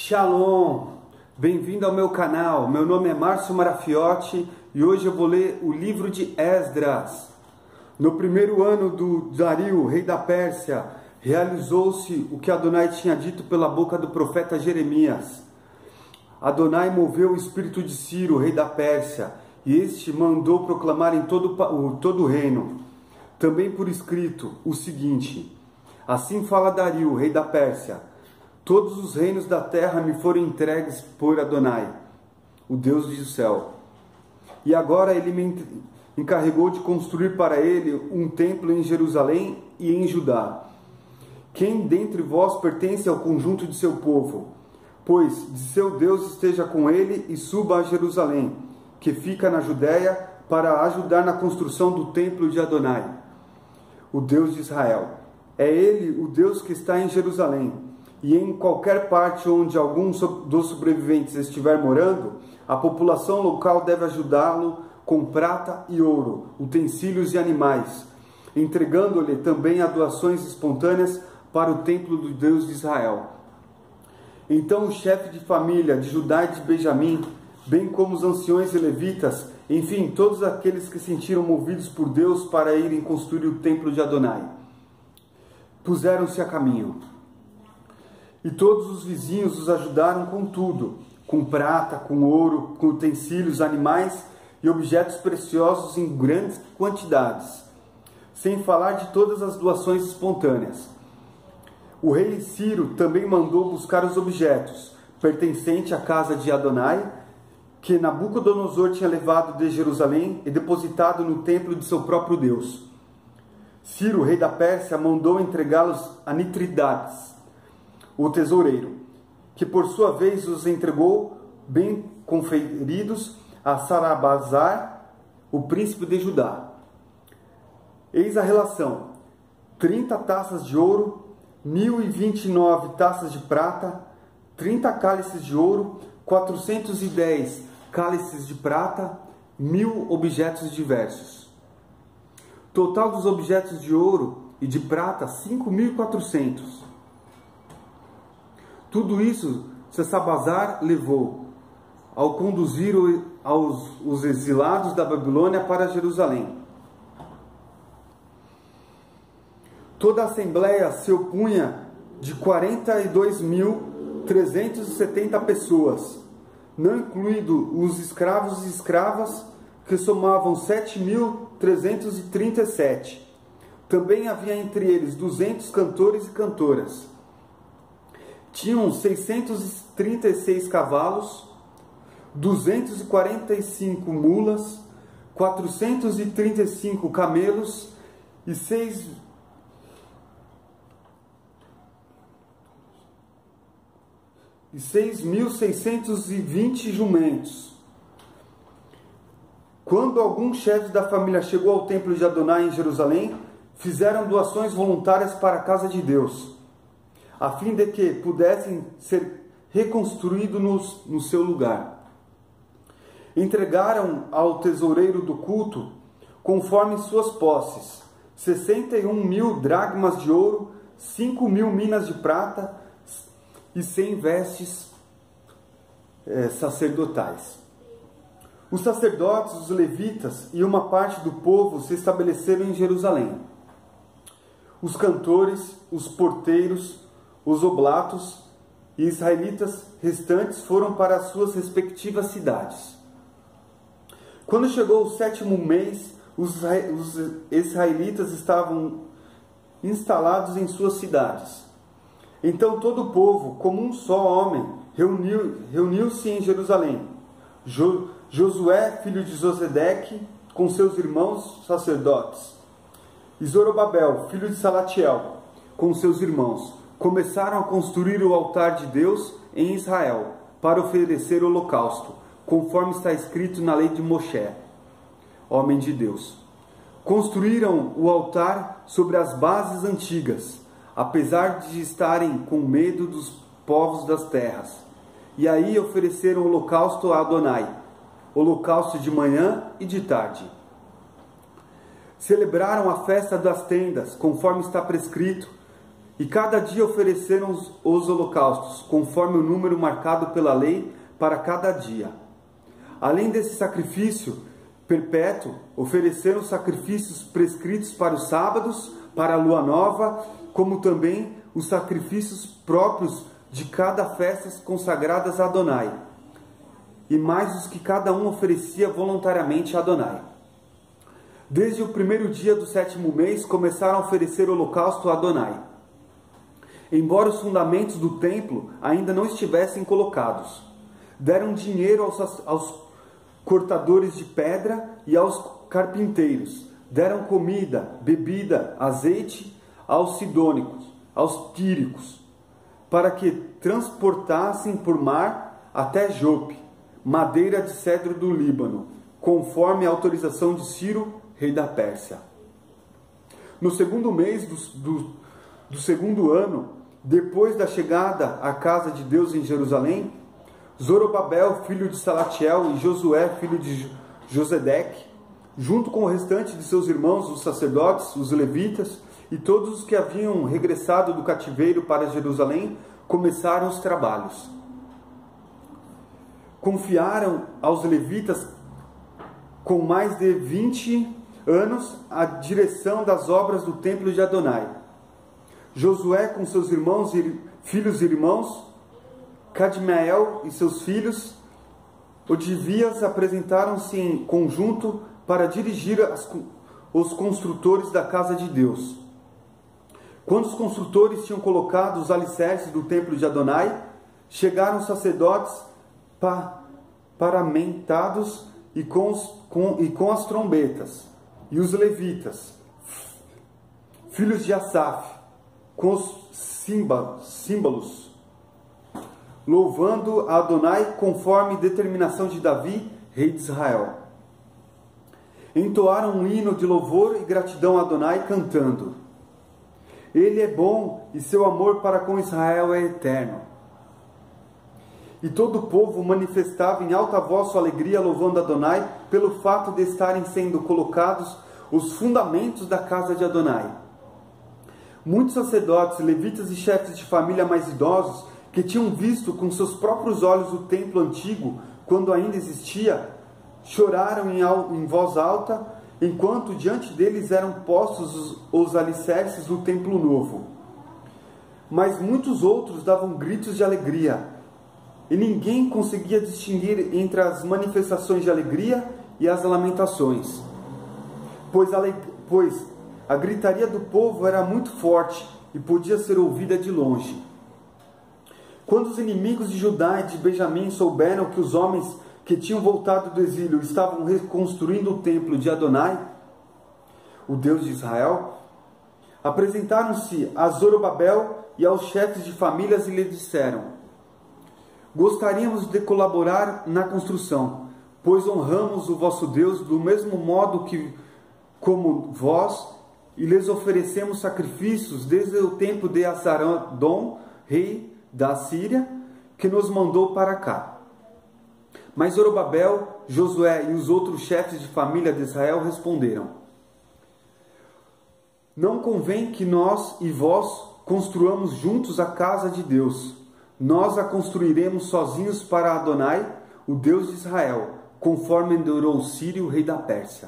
Shalom! Bem-vindo ao meu canal. Meu nome é Márcio Marafiotti e hoje eu vou ler o livro de Esdras. No primeiro ano do Dario, rei da Pérsia, realizou-se o que Adonai tinha dito pela boca do profeta Jeremias. Adonai moveu o espírito de Ciro, rei da Pérsia, e este mandou proclamar em todo o reino, também por escrito, o seguinte: assim fala Dario, rei da Pérsia: todos os reinos da terra me foram entregues por Adonai, o Deus do céu. E agora ele me encarregou de construir para ele um templo em Jerusalém e em Judá. Quem dentre vós pertence ao conjunto de seu povo? Pois de seu Deus esteja com ele e suba a Jerusalém, que fica na Judéia, para ajudar na construção do templo de Adonai, o Deus de Israel. É ele o Deus que está em Jerusalém. E em qualquer parte onde algum dos sobreviventes estiver morando, a população local deve ajudá-lo com prata e ouro, utensílios e animais, entregando-lhe também as doações espontâneas para o templo do Deus de Israel. Então o chefe de família de Judá e de Benjamim, bem como os anciões e levitas, enfim, todos aqueles que se sentiram movidos por Deus para irem construir o templo de Adonai, puseram-se a caminho. E todos os vizinhos os ajudaram com tudo, com prata, com ouro, com utensílios, animais e objetos preciosos em grandes quantidades, sem falar de todas as doações espontâneas. O rei Ciro também mandou buscar os objetos pertencentes à casa de Adonai, que Nabucodonosor tinha levado de Jerusalém e depositado no templo de seu próprio Deus. Ciro, rei da Pérsia, mandou entregá-los a Nitridates, o tesoureiro, que por sua vez os entregou bem conferidos a Sarabazar, o príncipe de Judá. Eis a relação: 30 taças de ouro, 1029 taças de prata, 30 cálices de ouro, 410 cálices de prata, 1000 objetos diversos. Total dos objetos de ouro e de prata, 5.400. Tudo isso Sessabazar levou ao conduzir os exilados da Babilônia para Jerusalém. Toda a assembleia se opunha de 42.370 pessoas, não incluindo os escravos e escravas, que somavam 7.337. Também havia entre eles 200 cantores e cantoras. Tinham 636 cavalos, 245 mulas, 435 camelos e 6.620 jumentos. Quando algum chefe da família chegou ao templo de Adonai em Jerusalém, fizeram doações voluntárias para a casa de Deus, a fim de que pudessem ser reconstruídos no seu lugar. Entregaram ao tesoureiro do culto, conforme suas posses, 61.000 dracmas de ouro, 5.000 minas de prata e 100 vestes sacerdotais. Os sacerdotes, os levitas e uma parte do povo se estabeleceram em Jerusalém. Os cantores, os porteiros, os oblatos e israelitas restantes foram para as suas respectivas cidades. Quando chegou o 7º mês, os israelitas estavam instalados em suas cidades. Então todo o povo, como um só homem, reuniu-se em Jerusalém. Josué, filho de Josedeque, com seus irmãos sacerdotes, e Zorobabel, filho de Salatiel, com seus irmãos, começaram a construir o altar de Deus em Israel, para oferecer holocausto, conforme está escrito na lei de Moshe, homem de Deus. Construíram o altar sobre as bases antigas, apesar de estarem com medo dos povos das terras. E aí ofereceram holocausto a Adonai, holocausto de manhã e de tarde. Celebraram a festa das tendas, conforme está prescrito, E cada dia ofereceram os holocaustos, conforme o número marcado pela lei para cada dia. Além desse sacrifício perpétuo, ofereceram sacrifícios prescritos para os sábados, para a lua nova, como também os sacrifícios próprios de cada festa consagradas a Adonai, e mais os que cada um oferecia voluntariamente a Adonai. Desde o primeiro dia do 7º mês, começaram a oferecer holocausto a Adonai, embora os fundamentos do templo ainda não estivessem colocados. Deram dinheiro aos cortadores de pedra e aos carpinteiros. Deram comida, bebida, azeite aos sidônicos, aos tíricos, para que transportassem por mar até Jope, madeira de cedro do Líbano, conforme a autorização de Ciro, rei da Pérsia. No segundo mês do segundo ano, depois da chegada à casa de Deus em Jerusalém, Zorobabel, filho de Salatiel, e Josué, filho de Josedeque, junto com o restante de seus irmãos, os sacerdotes, os levitas, e todos os que haviam regressado do cativeiro para Jerusalém, começaram os trabalhos. Confiaram aos levitas com mais de 20 anos a direção das obras do templo de Adonai. Josué com seus irmãos, filhos e irmãos, Cadmiel e seus filhos, Odivias, apresentaram-se em conjunto para dirigir os construtores da casa de Deus. Quando os construtores tinham colocado os alicerces do templo de Adonai, chegaram os sacerdotes paramentados e com as trombetas, e os levitas, filhos de Asaf, com os símbolos, louvando a Adonai conforme determinação de Davi, rei de Israel. Entoaram um hino de louvor e gratidão a Adonai, cantando: Ele é bom e seu amor para com Israel é eterno. E todo o povo manifestava em alta voz sua alegria, louvando Adonai, pelo fato de estarem sendo colocados os fundamentos da casa de Adonai. Muitos sacerdotes, levitas e chefes de família mais idosos, que tinham visto com seus próprios olhos o templo antigo, quando ainda existia, choraram em voz alta, enquanto diante deles eram postos os alicerces do templo novo. Mas muitos outros davam gritos de alegria, e ninguém conseguia distinguir entre as manifestações de alegria e as lamentações, pois a gritaria do povo era muito forte e podia ser ouvida de longe. Quando os inimigos de Judá e de Benjamim souberam que os homens que tinham voltado do exílio estavam reconstruindo o templo de Adonai, o Deus de Israel, apresentaram-se a Zorobabel e aos chefes de famílias e lhe disseram: Gostaríamos de colaborar na construção, pois honramos o vosso Deus do mesmo modo como vós, e lhes oferecemos sacrifícios desde o tempo de Asardom, rei da Síria, que nos mandou para cá. Mas Zorobabel, Josué e os outros chefes de família de Israel responderam: Não convém que nós e vós construamos juntos a casa de Deus. Nós a construiremos sozinhos para Adonai, o Deus de Israel, conforme ordenou Ciro, rei da Pérsia.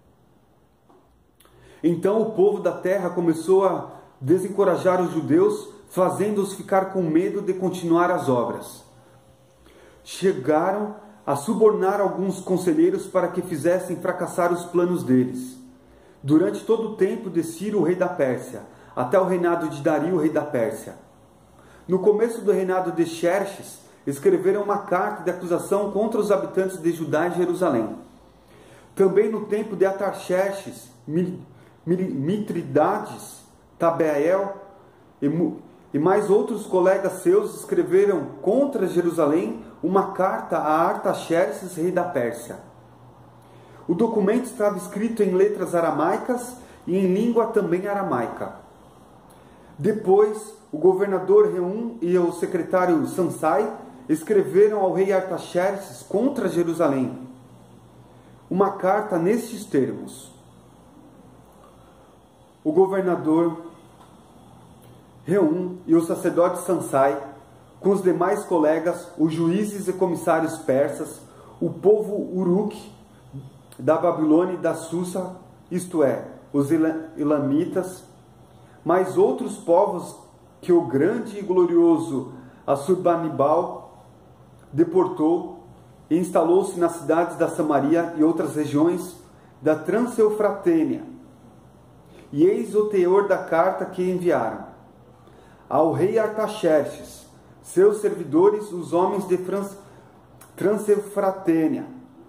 Então o povo da terra começou a desencorajar os judeus, fazendo-os ficar com medo de continuar as obras. Chegaram a subornar alguns conselheiros para que fizessem fracassar os planos deles. Durante todo o tempo de Ciro, rei da Pérsia, até o reinado de Dario, rei da Pérsia. No começo do reinado de Xerxes, escreveram uma carta de acusação contra os habitantes de Judá e Jerusalém. Também no tempo de Atarxerxes, Mitridades, Tabeael e mais outros colegas seus escreveram contra Jerusalém uma carta a Artaxerxes, rei da Pérsia. O documento estava escrito em letras aramaicas e em língua também aramaica. Depois, o governador Reum e o secretário Sansai escreveram ao rei Artaxerxes contra Jerusalém uma carta nestes termos: O governador Reum e o sacerdote Sansai, com os demais colegas, os juízes e comissários persas, o povo Uruk da Babilônia e da Susa, isto é, os elamitas, mais outros povos que o grande e glorioso Assurbanipal deportou e instalou-se nas cidades da Samaria e outras regiões da Transeufratênia. E eis o teor da carta que enviaram: ao rei Artaxerxes, seus servidores, os homens de Transeufratênia.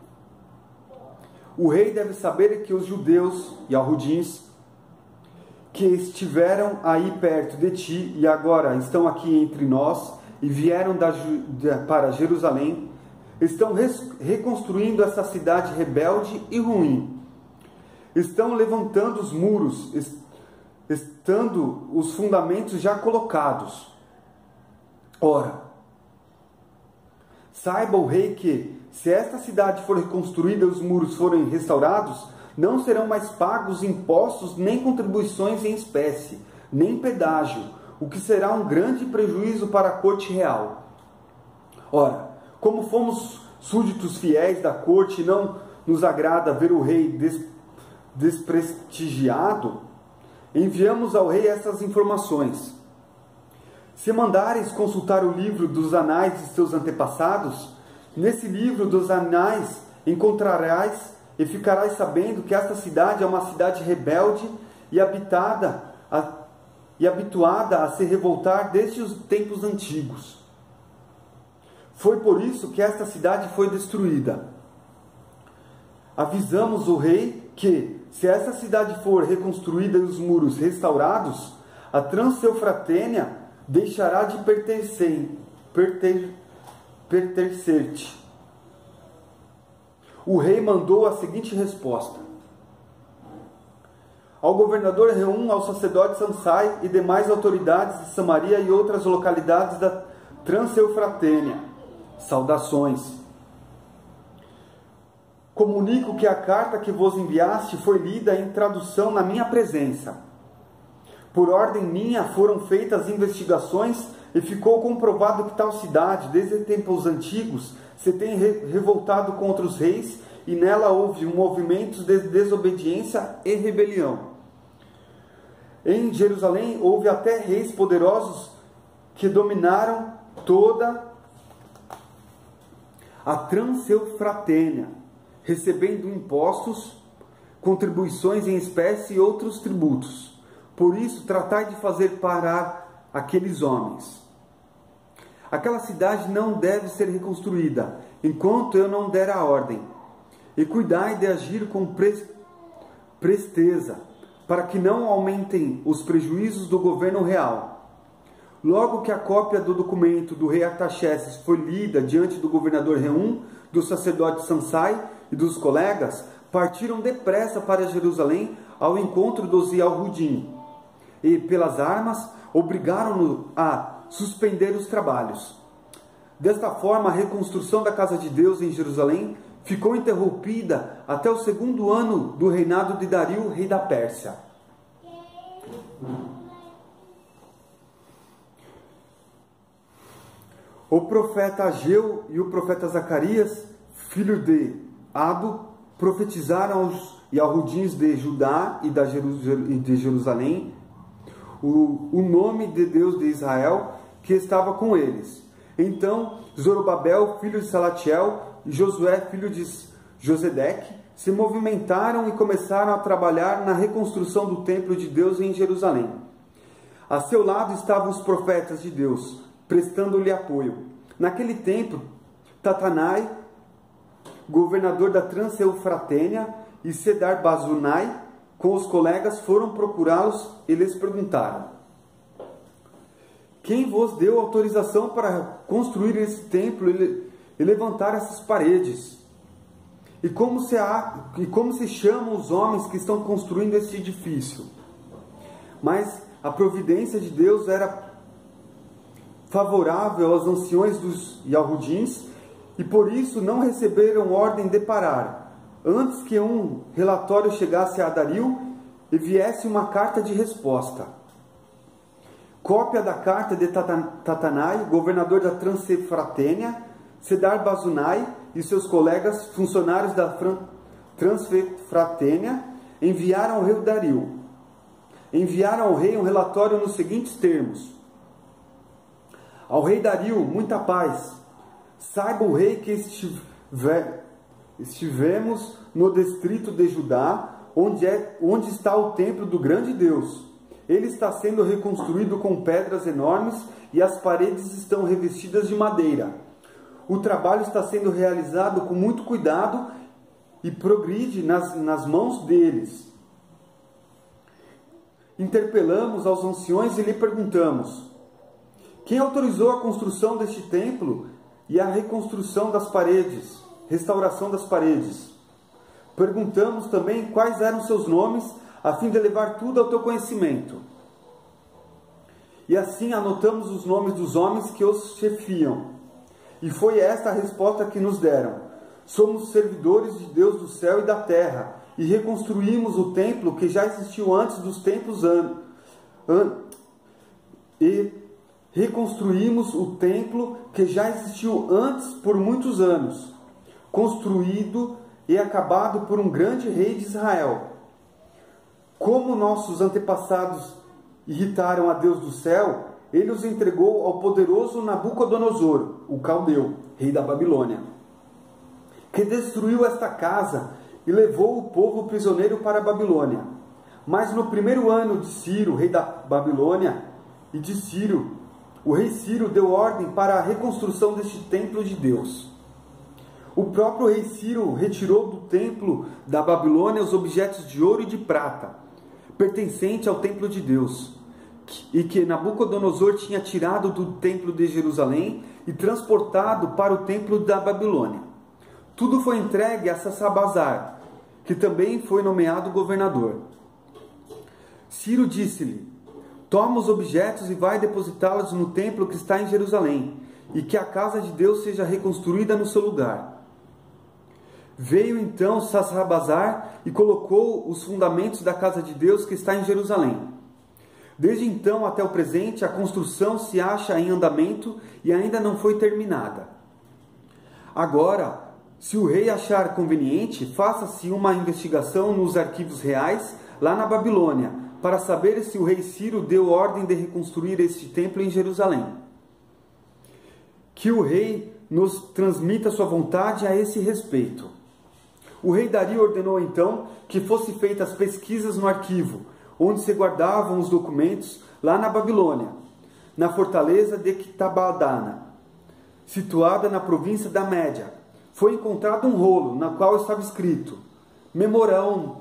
O rei deve saber que os judeus e alrudins que estiveram aí perto de ti e agora estão aqui entre nós e vieram para Jerusalém, estão reconstruindo essa cidade rebelde e ruim. Estão levantando os muros, estando os fundamentos já colocados. Ora, saiba o rei que, se esta cidade for reconstruída e os muros forem restaurados, não serão mais pagos impostos nem contribuições em espécie, nem pedágio, o que será um grande prejuízo para a corte real. Ora, como fomos súditos fiéis da corte e não nos agrada ver o rei desprestigiado, enviamos ao rei essas informações. Se mandares consultar o livro dos anais de seus antepassados, nesse livro dos anais encontrarás e ficarás sabendo que esta cidade é uma cidade rebelde e habituada a se revoltar desde os tempos antigos. Foi por isso que esta cidade foi destruída. Avisamos o rei que, se essa cidade for reconstruída e os muros restaurados, a Transeufratênia deixará de pertencer-te. O rei mandou a seguinte resposta: ao governador Reum, ao sacerdote Sansai e demais autoridades de Samaria e outras localidades da Transeufratênia, saudações. Comunico que a carta que vos enviaste foi lida em tradução na minha presença. Por ordem minha foram feitas investigações e ficou comprovado que tal cidade, desde tempos antigos, se tem revoltado contra os reis e nela houve um movimento de desobediência e rebelião. Em Jerusalém houve até reis poderosos que dominaram toda a Transeufratênia, recebendo impostos, contribuições em espécie e outros tributos. Por isso, tratai de fazer parar aqueles homens. Aquela cidade não deve ser reconstruída, enquanto eu não der a ordem. E cuidai de agir com presteza, para que não aumentem os prejuízos do governo real. Logo que a cópia do documento do rei Artaxerxes foi lida diante do governador Reum, do sacerdote Sansai e dos colegas, partiram depressa para Jerusalém ao encontro dos Yalhudim, e pelas armas obrigaram-no a suspender os trabalhos. Desta forma, a reconstrução da casa de Deus em Jerusalém ficou interrompida até o 2º ano do reinado de Dario, rei da Pérsia. O profeta Ageu e o profeta Zacarias, filho de Ado, profetizaram aos Yahudins de Judá e de Jerusalém o nome de Deus de Israel que estava com eles. Então Zorobabel, filho de Salatiel, e Josué, filho de Josedeque, se movimentaram e começaram a trabalhar na reconstrução do templo de Deus em Jerusalém. A seu lado estavam os profetas de Deus, prestando-lhe apoio. Naquele tempo, Tatanai, governador da Transeufratênia, e Sedar-Bazunai, com os colegas, foram procurá-los e lhes perguntaram: quem vos deu autorização para construir esse templo e levantar essas paredes? E como se chamam os homens que estão construindo este edifício? Mas a providência de Deus era favorável aos anciões dos Yahudins, e por isso não receberam ordem de parar, antes que um relatório chegasse a Dario e viesse uma carta de resposta. Cópia da carta de Tatanai, governador da Transfratênia, Sedar-Bazunai e seus colegas, funcionários da Transfratênia, enviaram ao rei Dario. Enviaram ao rei um relatório nos seguintes termos: ao rei Dario, muita paz. Saiba o rei que estivemos no distrito de Judá, onde está o templo do grande Deus. Ele está sendo reconstruído com pedras enormes e as paredes estão revestidas de madeira. O trabalho está sendo realizado com muito cuidado e progride nas mãos deles. Interpelamos aos anciões e lhe perguntamos: quem autorizou a construção deste templo e a reconstrução das paredes, restauração das paredes? Perguntamos também quais eram seus nomes, a fim de levar tudo ao teu conhecimento. E assim anotamos os nomes dos homens que os chefiam. E foi esta a resposta que nos deram: somos servidores de Deus do céu e da terra, e reconstruímos o templo que já existiu antes dos tempos reconstruímos o templo que já existiu antes por muitos anos, construído e acabado por um grande rei de Israel. Como nossos antepassados irritaram a Deus do céu, ele os entregou ao poderoso Nabucodonosor, o caldeu, rei da Babilônia, que destruiu esta casa e levou o povo prisioneiro para a Babilônia. Mas no primeiro ano de Ciro, rei da Babilônia, e de Ciro, o rei Ciro deu ordem para a reconstrução deste templo de Deus. O próprio rei Ciro retirou do templo da Babilônia os objetos de ouro e de prata, pertencentes ao templo de Deus, e que Nabucodonosor tinha tirado do templo de Jerusalém e transportado para o templo da Babilônia. Tudo foi entregue a Sassabazar, que também foi nomeado governador. Ciro disse-lhe: toma os objetos e vai depositá-los no templo que está em Jerusalém, e que a casa de Deus seja reconstruída no seu lugar. Veio então Sassabazar e colocou os fundamentos da casa de Deus que está em Jerusalém. Desde então até o presente, a construção se acha em andamento e ainda não foi terminada. Agora, se o rei achar conveniente, faça-se uma investigação nos arquivos reais lá na Babilônia, para saber se o rei Ciro deu ordem de reconstruir este templo em Jerusalém. Que o rei nos transmita sua vontade a esse respeito. O rei Dario ordenou então que fossem feitas pesquisas no arquivo, onde se guardavam os documentos lá na Babilônia, na fortaleza de Quitabadana, situada na província da Média. Foi encontrado um rolo, na qual estava escrito Memorandum.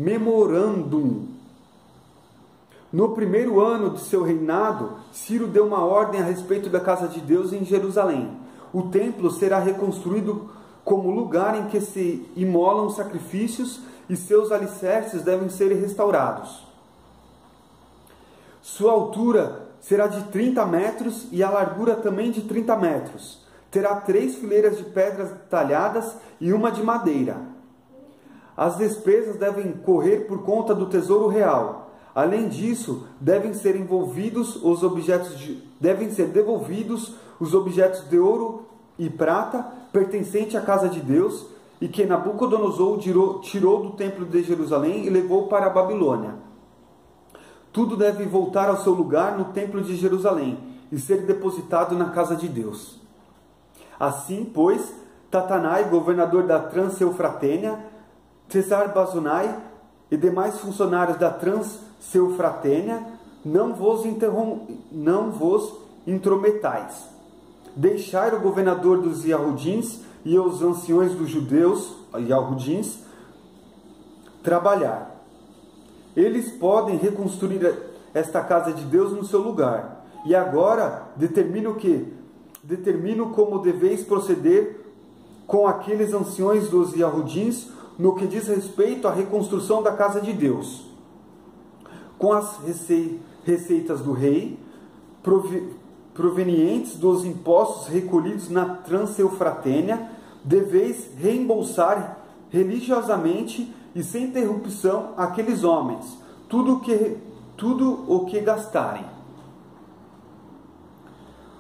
No primeiro ano de seu reinado, Ciro deu uma ordem a respeito da casa de Deus em Jerusalém. O templo será reconstruído como lugar em que se imolam sacrifícios e seus alicerces devem ser restaurados. Sua altura será de 30 metros e a largura também de 30 metros. Terá 3 fileiras de pedras talhadas e uma de madeira. As despesas devem correr por conta do tesouro real. Além disso, devem ser devolvidos os objetos de ouro e prata pertencentes à casa de Deus e que Nabucodonosor tirou do templo de Jerusalém e levou para a Babilônia. Tudo deve voltar ao seu lugar no templo de Jerusalém e ser depositado na casa de Deus. Assim, pois, Tatanai, governador da Transeufratênia, Cesar-Bazunai e demais funcionários da Transeufratênia, não vos intrometais. Deixai o governador dos Yahudins e os anciões dos judeus, Yahudins, trabalhar. Eles podem reconstruir esta casa de Deus no seu lugar. E agora determino como deveis proceder com aqueles anciões dos Yahudins no que diz respeito à reconstrução da casa de Deus. Com as receitas do rei, provenientes dos impostos recolhidos na Transeufratênia, deveis reembolsar religiosamente e sem interrupção aqueles homens, tudo o que gastarem.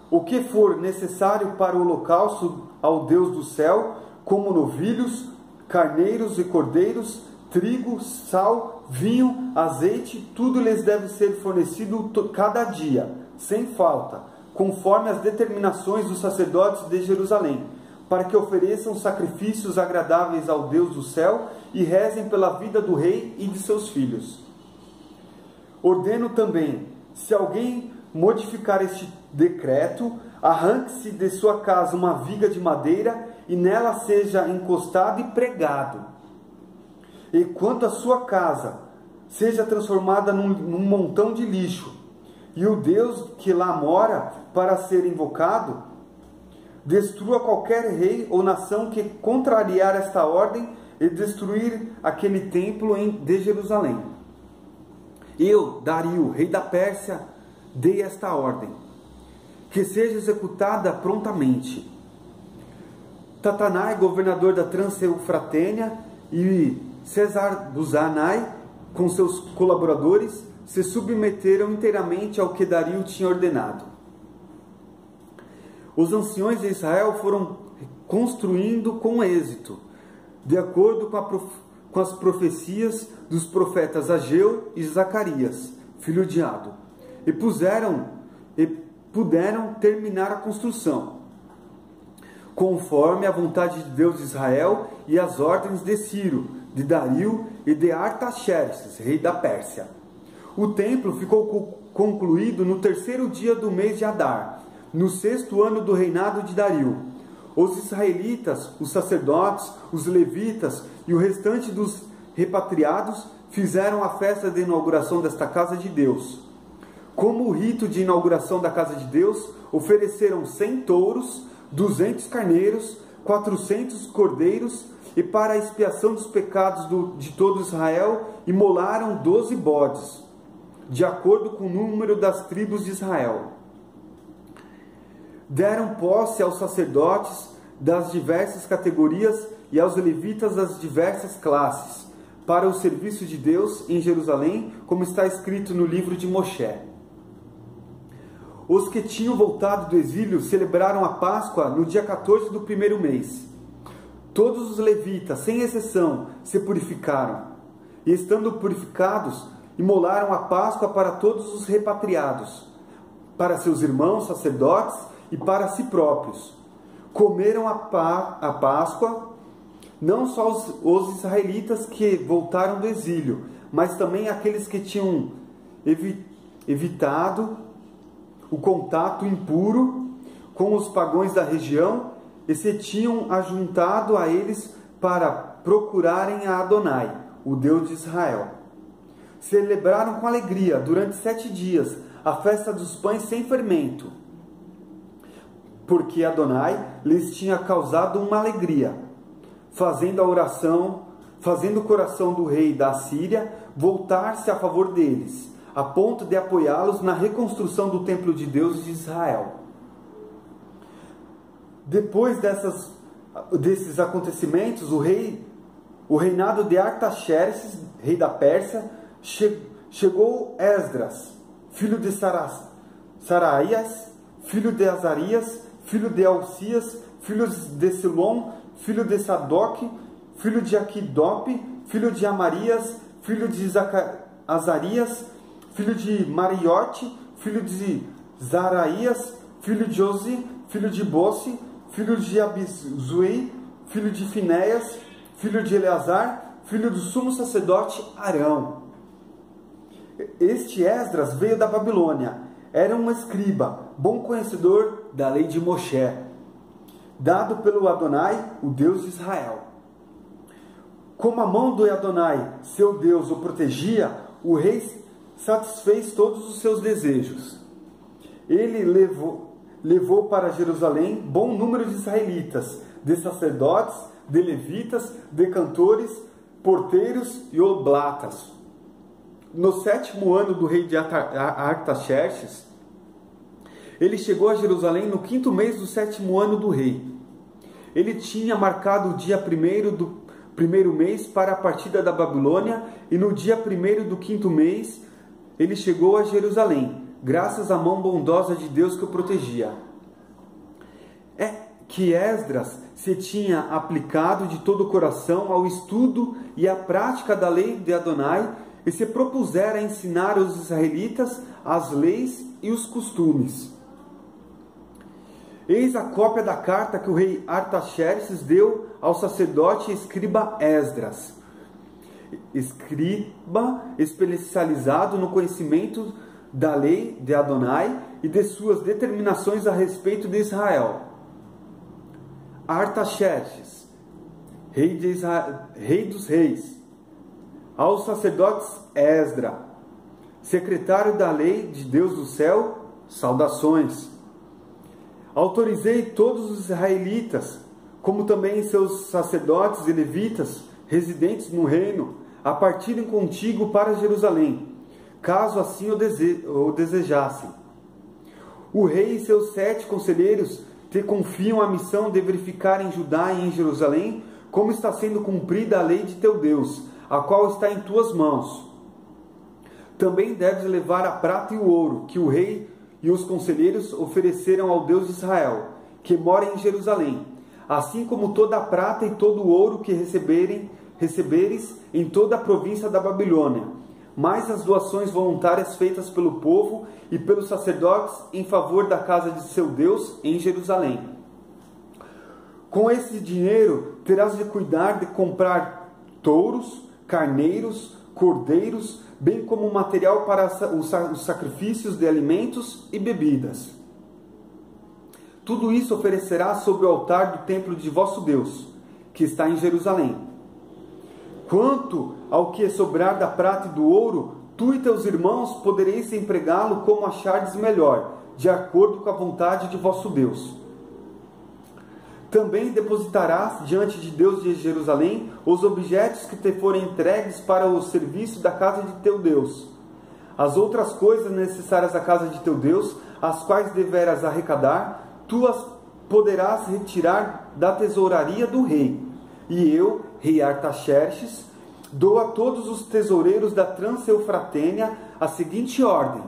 o que for necessário para o holocausto ao Deus do céu, como novilhos, carneiros e cordeiros, trigo, sal, vinho, azeite, tudo lhes deve ser fornecido cada dia, sem falta, conforme as determinações dos sacerdotes de Jerusalém, para que ofereçam sacrifícios agradáveis ao Deus do céu e rezem pela vida do rei e de seus filhos. Ordeno também, se alguém modificar este decreto, arranque-se de sua casa uma viga de madeira e nela seja encostado e pregado. E quanto à sua casa, seja transformada num montão de lixo, e o Deus que lá mora para ser invocado, destrua qualquer rei ou nação que contrariar esta ordem e destruir aquele templo de Jerusalém. Eu, Dario, rei da Pérsia, dei esta ordem, que seja executada prontamente. Tatanai, governador da Transeufratênia, e Cesar-Buzanai, com seus colaboradores, se submeteram inteiramente ao que Dario tinha ordenado. Os anciões de Israel foram construindo com êxito, de acordo com as profecias dos profetas Ageu e Zacarias, filho de Ado, e puderam terminar a construção, conforme a vontade de Deus de Israel e as ordens de Ciro, de Dario e de Artaxerxes, rei da Pérsia. O templo ficou concluído no 3º dia do mês de Adar, no 6º ano do reinado de Dario. Os israelitas, os sacerdotes, os levitas e o restante dos repatriados fizeram a festa de inauguração desta casa de Deus. Como o rito de inauguração da casa de Deus, ofereceram 100 touros, 200 carneiros, 400 cordeiros, e para a expiação dos pecados de todo Israel, imolaram 12 bodes, de acordo com o número das tribos de Israel. Deram posse aos sacerdotes das diversas categorias e aos levitas das diversas classes, para o serviço de Deus em Jerusalém, como está escrito no livro de Moshe. Os que tinham voltado do exílio celebraram a Páscoa no dia 14 do 1º mês. Todos os levitas, sem exceção, se purificaram, e estando purificados, imolaram a Páscoa para todos os repatriados, para seus irmãos sacerdotes e para si próprios. Comeram a Páscoa não só os israelitas que voltaram do exílio, mas também aqueles que tinham evitado o contato impuro com os pagãos da região e se tinham ajuntado a eles para procurarem a Adonai, o Deus de Israel. Celebraram com alegria durante 7 dias a festa dos pães sem fermento, porque Adonai lhes tinha causado uma alegria, fazendo o coração do rei da Assíria voltar-se a favor deles, a ponto de apoiá-los na reconstrução do templo de Deus de Israel. Depois desses acontecimentos, o reinado de Artaxerxes, rei da Pérsia, chegou Esdras, filho de Saraías, filho de Azarias, filho de Alcias, filho de Silom, filho de Sadoc, filho de Aquidope, filho de Amarias, filho de Azarias, filho de Mariote, filho de Zaraías, filho de Ozi, filho de Bosse, filho de Abizui, filho de Finéias, filho de Eleazar, filho do sumo sacerdote Arão. Este Esdras veio da Babilônia, era um escriba, bom conhecedor da lei de Moshe, dado pelo Adonai, o Deus de Israel. Como a mão do Adonai, seu Deus, o protegia, o rei satisfez todos os seus desejos. Ele levou para Jerusalém bom número de israelitas, de sacerdotes, de levitas, de cantores, porteiros e oblatas. No 7º ano do rei de Artaxerxes, ele chegou a Jerusalém no 5º mês do 7º ano do rei. Ele tinha marcado o dia 1º do 1º mês para a partida da Babilônia, e no dia 1º do 5º mês ele chegou a Jerusalém, graças à mão bondosa de Deus que o protegia. que Esdras se tinha aplicado de todo o coração ao estudo e à prática da lei de Adonai e se propusera a ensinar aos israelitas as leis e os costumes. Eis a cópia da carta que o rei Artaxerxes deu ao sacerdote e escriba Esdras, escriba especializado no conhecimento da lei de Adonai e de suas determinações a respeito de Israel. Artaxerxes, rei dos reis, aos sacerdotes Esdras, secretário da lei de Deus do céu, saudações. Autorizei todos os israelitas, como também seus sacerdotes e levitas, residentes no reino, a partirem contigo para Jerusalém, caso assim o desejassem. O rei e seus 7 conselheiros te confiam a missão de verificar em Judá e em Jerusalém como está sendo cumprida a lei de teu Deus, a qual está em tuas mãos. Também deves levar a prata e o ouro, que o rei e os conselheiros ofereceram ao Deus de Israel, que mora em Jerusalém, assim como toda a prata e todo o ouro que receberes em toda a província da Babilônia, mais as doações voluntárias feitas pelo povo e pelos sacerdotes em favor da casa de seu Deus em Jerusalém. Com esse dinheiro terás de cuidar de comprar touros, carneiros, cordeiros, bem como material para os sacrifícios de alimentos e bebidas. Tudo isso oferecerás sobre o altar do templo de vosso Deus, que está em Jerusalém. Quanto ao que sobrar da prata e do ouro, tu e teus irmãos podereis empregá-lo como achardes melhor, de acordo com a vontade de vosso Deus. Também depositarás diante de Deus de Jerusalém os objetos que te forem entregues para o serviço da casa de teu Deus. As outras coisas necessárias à casa de teu Deus, as quais deverás arrecadar, tu as poderás retirar da tesouraria do rei. E eu, rei Artaxerxes, dou a todos os tesoureiros da Transeufratênia a seguinte ordem: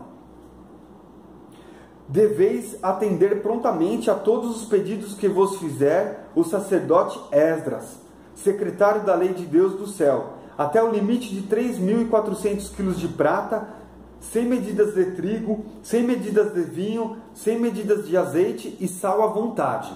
deveis atender prontamente a todos os pedidos que vos fizer o sacerdote Esdras, secretário da lei de Deus do céu, até o limite de 3.400 quilos de prata, 100 medidas de trigo, 100 medidas de vinho, 100 medidas de azeite e sal à vontade.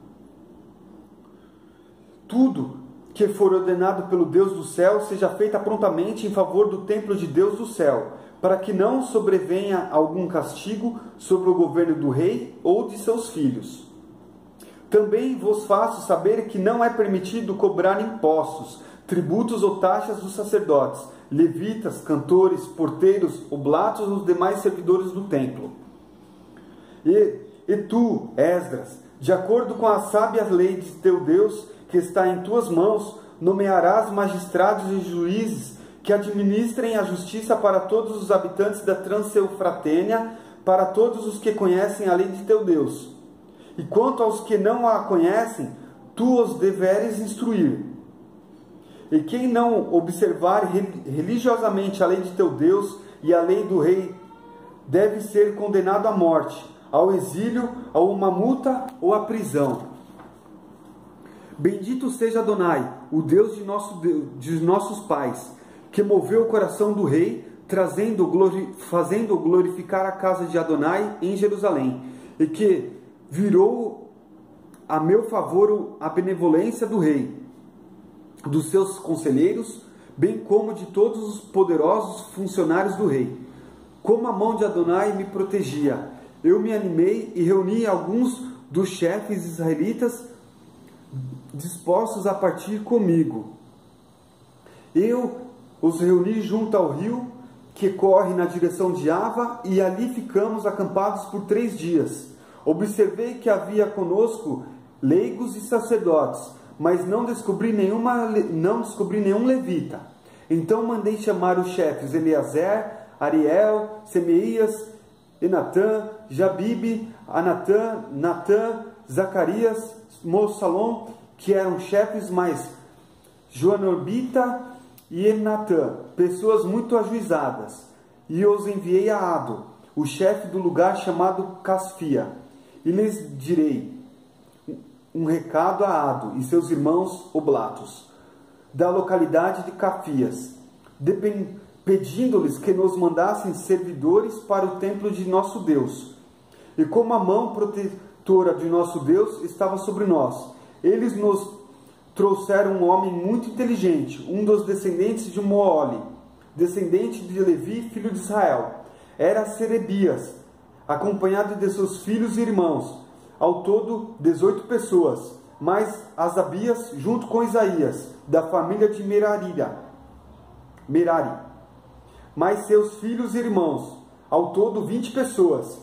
Tudo que for ordenado pelo Deus do céu seja feita prontamente em favor do templo de Deus do céu, para que não sobrevenha algum castigo sobre o governo do rei ou de seus filhos. Também vos faço saber que não é permitido cobrar impostos, tributos ou taxas dos sacerdotes, levitas, cantores, porteiros, oblatos e os demais servidores do templo. E tu, Esdras, de acordo com a sábia lei de teu Deus, que está em tuas mãos, nomearás magistrados e juízes que administrem a justiça para todos os habitantes da Transeufratênia, para todos os que conhecem a lei de teu Deus. E quanto aos que não a conhecem, tu os deveres instruir. E quem não observar religiosamente a lei de teu Deus e a lei do rei, deve ser condenado à morte, ao exílio, a uma multa ou à prisão. Bendito seja Adonai, o Deus de nossos pais, que moveu o coração do rei, fazendo glorificar a casa de Adonai em Jerusalém, e que virou a meu favor a benevolência do rei, dos seus conselheiros, bem como de todos os poderosos funcionários do rei. Como a mão de Adonai me protegia, eu me animei e reuni alguns dos chefes israelitas dispostos a partir comigo. Eu os reuni junto ao rio que corre na direção de Ava, e ali ficamos acampados por 3 dias. Observei que havia conosco leigos e sacerdotes, mas não descobri nenhum levita. Então mandei chamar os chefes Eleazer, Ariel, Semeías, Enatã, Jabibe, Anatã, Natã, Zacarias, Mosalom, que eram chefes, mais Joanobita e Enatã, pessoas muito ajuizadas, e os enviei a Ado, o chefe do lugar chamado Casfia, e lhes direi: um recado a Ado e seus irmãos oblatos, da localidade de Cafias, pedindo-lhes que nos mandassem servidores para o templo de nosso Deus. E como a mão protetora de nosso Deus estava sobre nós, eles nos trouxeram um homem muito inteligente, um dos descendentes de Moole, descendente de Levi, filho de Israel. Era Serebias, acompanhado de seus filhos e irmãos, ao todo 18 pessoas, mais Asabias junto com Isaías, da família de Merari, mais seus filhos e irmãos, ao todo 20 pessoas.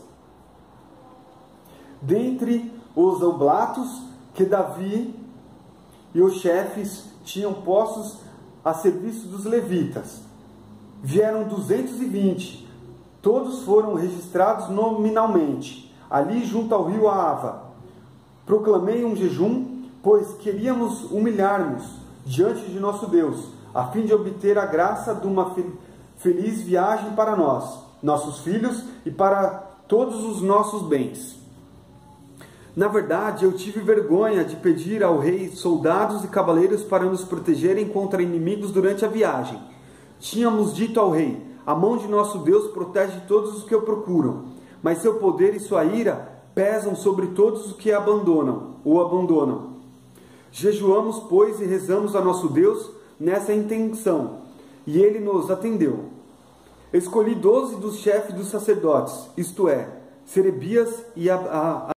Dentre os oblatos que Davi e os chefes tinham postos a serviço dos levitas, vieram 220, todos foram registrados nominalmente, ali junto ao rio Ahava. Proclamei um jejum, pois queríamos humilhar-nos diante de nosso Deus, a fim de obter a graça de uma feliz viagem para nós, nossos filhos e para todos os nossos bens. Na verdade, eu tive vergonha de pedir ao rei soldados e cavaleiros para nos protegerem contra inimigos durante a viagem. Tínhamos dito ao rei: a mão de nosso Deus protege todos os que o procuram, mas seu poder e sua ira pesam sobre todos os que o abandonam. Jejuamos, pois, e rezamos a nosso Deus nessa intenção, e ele nos atendeu. Escolhi 12 dos chefes dos sacerdotes, isto é, Serebias e